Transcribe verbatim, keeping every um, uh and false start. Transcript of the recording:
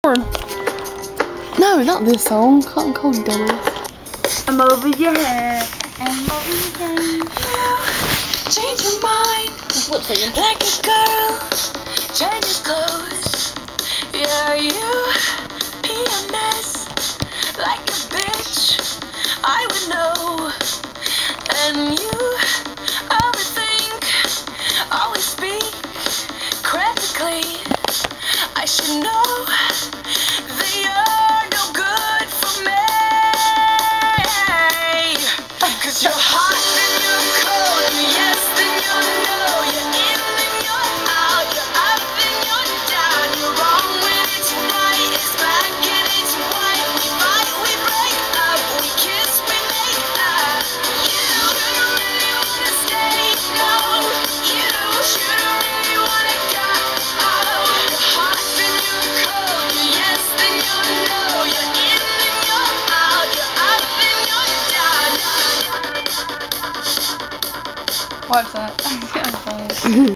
No, not this song. Hot and Cold Dummy. I'm over your head. I'm over your head. Change your mind. What's singing? Like a girl. Change your clothes. Yeah, you be a mess. Like a bitch. I would know. And you overthink. Always speak critically. I should know. You're hot, then you're cold, you're yes, then you're no, you're in, then you're out, you're up, then you're down, you're wrong when it's right, it's black and it's white, we fight, we break up, we kiss, we make up, you don't really wanna stay, no, you shouldn't really wanna go, oh, you're hot, then you're cold, you're yes, then you're no, you're in, then you're out, you're up, then you're down. Watch that.